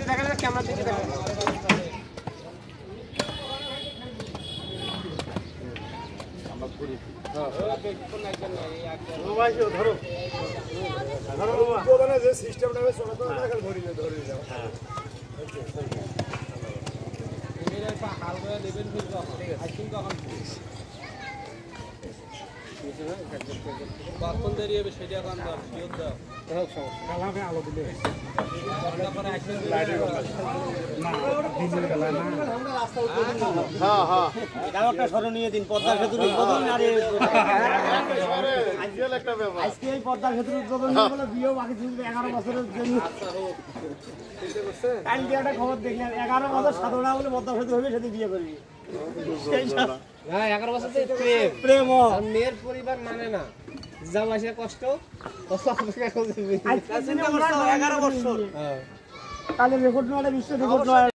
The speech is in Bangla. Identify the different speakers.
Speaker 1: দেখালে ক্যামেরা থেকে দেখা
Speaker 2: যে সিস্টেমটা ধরে যাও
Speaker 3: কখন দেরি হবে সেটা এখন
Speaker 2: আলো দিলে
Speaker 1: স্মরণীয় দিন পদ্মার সেতু আজকে এই পদ্মার সেতু উদ্বোধন বলে বিয়েও বাকি 11 বছরের জন্য কালকে একটা খবর দেখলেন 11 বছর সাধনা বলে পদ্মা সেতু হবে সেতু বিয়ে করবি
Speaker 3: না 11 বছর তো
Speaker 1: প্রেম
Speaker 3: মেয়ের পরিবার মানে না জামাইয়ের কষ্ট
Speaker 1: চিন্তা করছো 11 বছর তাহলে রেকর্ড নয় বিশ্ব রেকর্ড নয়